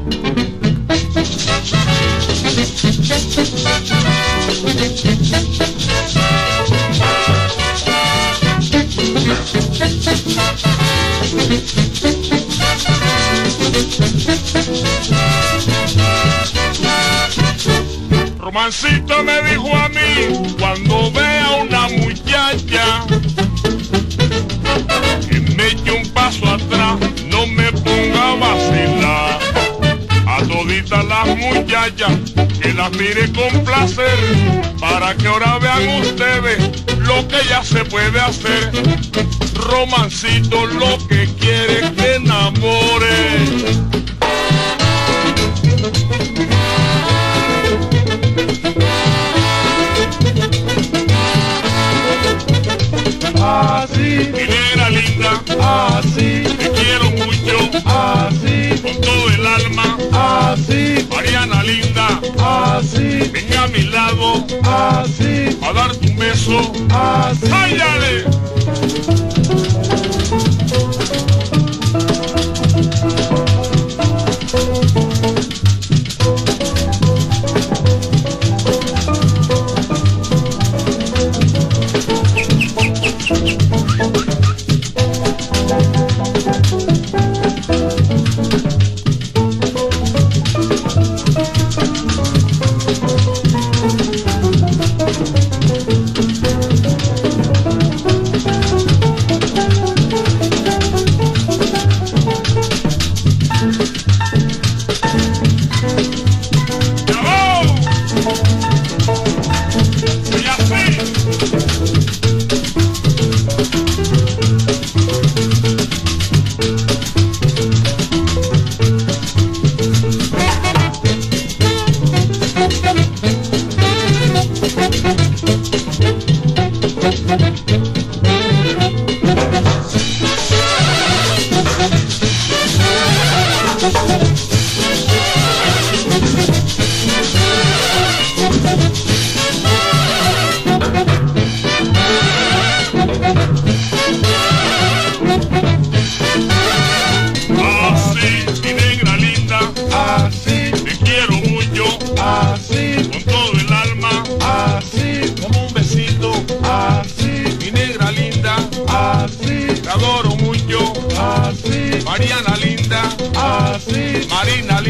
Romancito me dijo a mí, cuando vea una muchacha que me eche un paso atrás, no me ponga a vacilar. A toditas las muchachas que las mire con placer, para que ahora vean ustedes lo que ya se puede hacer. Romancito lo que quiere es que enamore. Así, Mi negra linda, así, te quiero mucho, así, con todo el alma. así, Mariana linda, así, venga a mi lado así, a darte un beso. así. ¡Ay, dale! Mariana linda, así, Marina